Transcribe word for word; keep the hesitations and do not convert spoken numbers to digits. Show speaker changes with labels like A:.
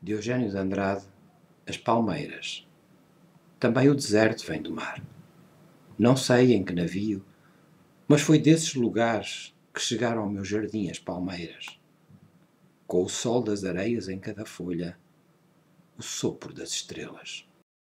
A: de Eugênio de Andrade, As Palmeiras. Também o deserto vem do mar. Não sei em que navio, mas foi desses lugares que chegaram ao meu jardim as palmeiras. Com o sol das areias em cada folha, o sopro das estrelas.